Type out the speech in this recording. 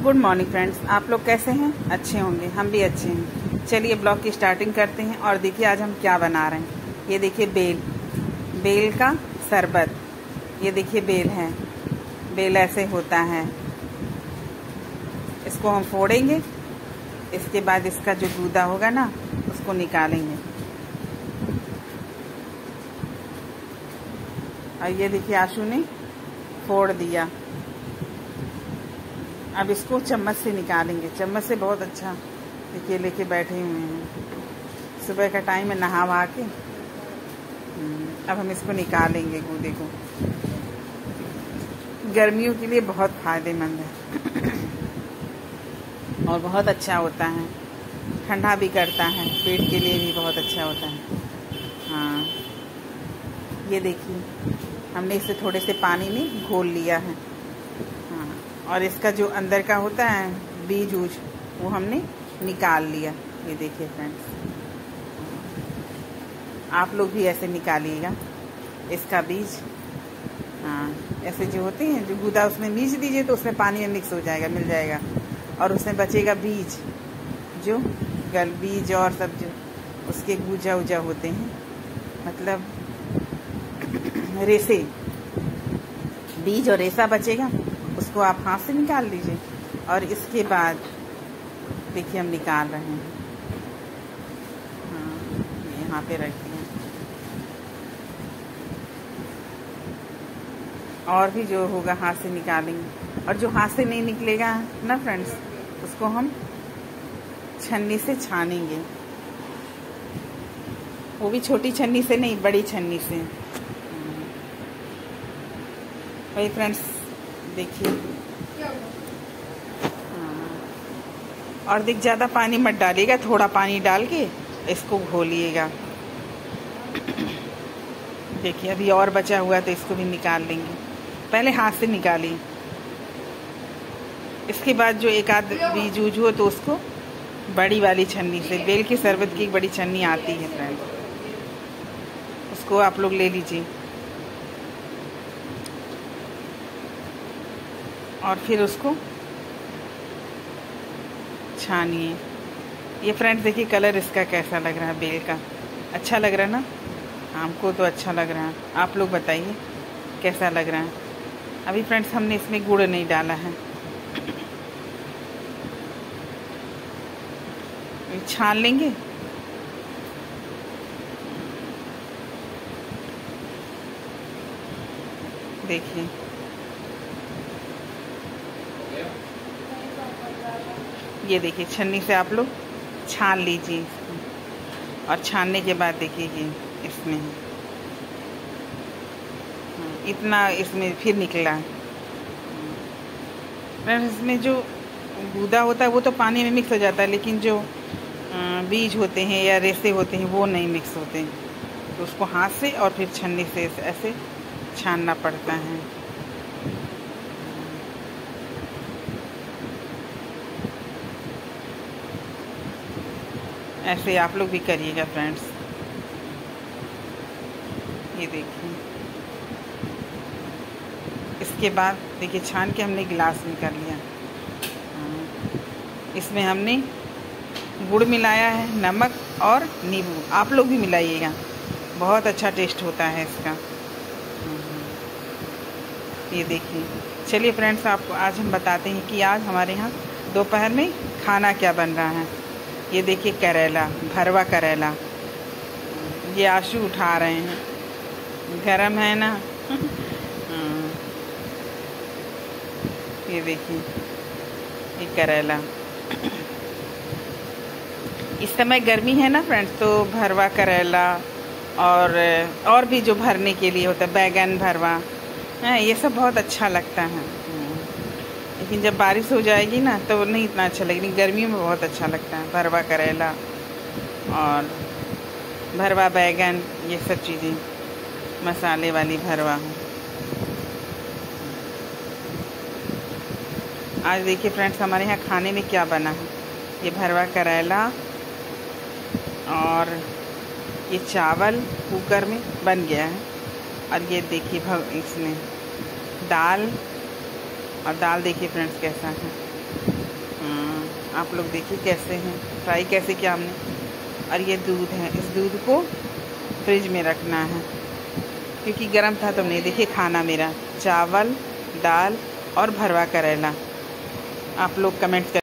Good morning friends, आप लोग कैसे हैं? अच्छे होंगे, हम भी अच्छे हैं। चलिए ब्लॉग की स्टार्टिंग करते हैं। और देखिए आज हम क्या बना रहे हैं। ये देखिए बेल का शरबत। ये देखिए बेल है, बेल ऐसे होता है। इसको हम फोड़ेंगे, इसके बाद इसका जो गूदा होगा ना उसको निकालेंगे। और ये देखिए आशु ने फोड़ दिया। अब इसको चम्मच से निकालेंगे। चम्मच से बहुत अच्छा देखिए लेके बैठे हुए हैं। सुबह का टाइम है, नहा वहा के अब हम इसको निकालेंगे गूदे को। गर्मियों के लिए बहुत फायदेमंद है और बहुत अच्छा होता है। ठंडा भी करता है, पेट के लिए भी बहुत अच्छा होता है। हाँ, ये देखिए हमने इसे थोड़े से पानी में घोल लिया है। हाँ, और इसका जो अंदर का होता है बीज उज वो हमने निकाल लिया। ये देखिए फ्रेंड्स, आप लोग भी ऐसे निकालिएगा इसका बीज। हाँ, ऐसे जो होते हैं जो गूदा उसमें बीज दीजिए तो उसमें पानी में मिक्स हो जाएगा, मिल जाएगा। और उसमें बचेगा बीज, जो बीज और सब जो उसके गूजा उजा होते हैं, मतलब रेसे, बीज और रेसा बचेगा, उसको आप हाथ से निकाल लीजिए। और इसके बाद देखिए हम निकाल रहे हैं। हाँ, यहाँ पे रख दिया। और भी जो होगा हाथ से निकालेंगे। और जो हाथ से नहीं निकलेगा ना फ्रेंड्स, उसको हम छन्नी से छानेंगे। वो भी छोटी छन्नी से नहीं, बड़ी छन्नी से। वही फ्रेंड्स देखिए। और देख ज़्यादा पानी मत डालिएगा, थोड़ा पानी डाल के इसको घोलिएगा। देखिए अभी और बचा हुआ तो इसको भी निकाल लेंगे। पहले हाथ से निकालिए, इसके बाद जो एक आध बीज उज हो तो उसको बड़ी वाली छन्नी से, बेल के शरबत की एक बड़ी छन्नी आती है फ्रेंड, उसको आप लोग ले लीजिए। और फिर उसको छानिए। ये फ्रेंड्स देखिए कलर इसका कैसा लग रहा है, बेल का। अच्छा लग रहा है ना? हमको तो अच्छा लग रहा है, आप लोग बताइए कैसा लग रहा है। अभी फ्रेंड्स हमने इसमें गुड़ नहीं डाला है। छान लेंगे। देखिए ये देखिए छन्नी से आप लोग छान लीजिए इसको। और छानने के बाद देखिए ये इसमें इतना इसमें फिर निकला। इसमें जो गूदा होता है वो तो पानी में मिक्स हो जाता है, लेकिन जो बीज होते हैं या रेसे होते हैं वो नहीं मिक्स होते। तो उसको हाथ से और फिर छन्नी से ऐसे छानना पड़ता है। ऐसे आप लोग भी करिएगा फ्रेंड्स। ये देखिए, इसके बाद देखिए छान के हमने गिलास में कर लिया। इसमें हमने गुड़ मिलाया है, नमक और नींबू। आप लोग भी मिलाइएगा, बहुत अच्छा टेस्ट होता है इसका। ये देखिए। चलिए फ्रेंड्स, आपको आज हम बताते हैं कि आज हमारे यहाँ दोपहर में खाना क्या बन रहा है। ये देखिए करेला, भरवा करेला। ये आशु उठा रहे हैं, गरम है ना। ये देखिए ये करेला। इस समय गर्मी है ना फ्रेंड्स, तो भरवा करेला और भी जो भरने के लिए होता है, बैगन भरवा, ये सब बहुत अच्छा लगता है। लेकिन जब बारिश हो जाएगी ना तो नहीं इतना अच्छा लगेगा। गर्मियों में बहुत अच्छा लगता है भरवा करेला और भरवा बैगन, ये सब चीज़ें मसाले वाली भरवा हो। आज देखिए फ्रेंड्स हमारे यहाँ खाने में क्या बना है। ये भरवा करेला और ये चावल कुकर में बन गया है। और ये देखिए इसमें दाल, और दाल देखिए फ्रेंड्स कैसा है। आप लोग देखिए कैसे हैं, फ्राई कैसे किया हमने। और ये दूध है, इस दूध को फ्रिज में रखना है क्योंकि गर्म था तो नहीं। देखिए खाना मेरा चावल, दाल और भरवा करेला। आप लोग कमेंट कर